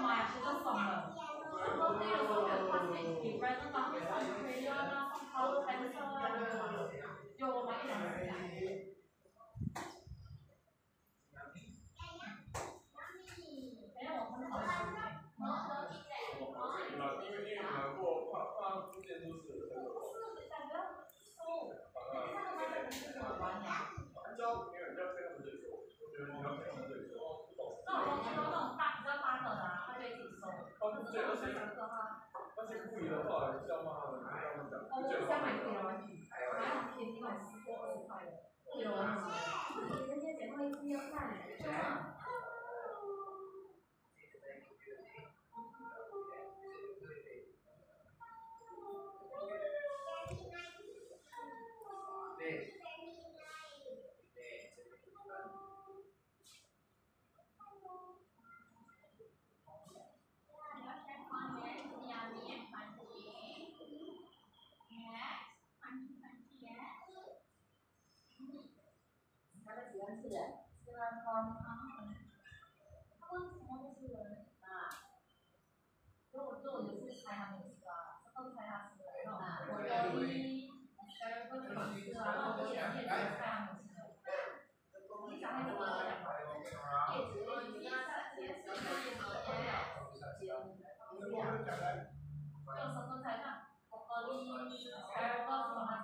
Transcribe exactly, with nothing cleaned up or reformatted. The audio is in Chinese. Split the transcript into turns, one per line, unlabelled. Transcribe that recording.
嘛呀，就送了。然后那个时候就发现，有人那帮会送水啊，送泡菜车啊，就我买一两次呀。哎，我很好吃。
因为因为拿过放放福建都是。
不是，感觉收，那个他们是有关的。
教没有教这个不对收，我觉得你要这个不对收。
那我听说那种大比较大个的啊，他就自己收。可是这种小个的话，
那些贵的话，你是要骂他们，你要他们讲。
哦，我不想买贵的玩具，买那种便宜那种十多二十块的，贵的玩具。你那些姐妹一定要看，对吗？
对。
他们喜欢吃的，喜欢喝。他们什么都吃的啊。如果如果有次猜他没吃啊，都猜他吃的那种火锅底，呃，不能吃啊，然后叶子叶子猜他没吃的。你讲那个我讲吧。叶子叶子他叶子叶子叶子。用什么猜的？火锅底，还有个什么？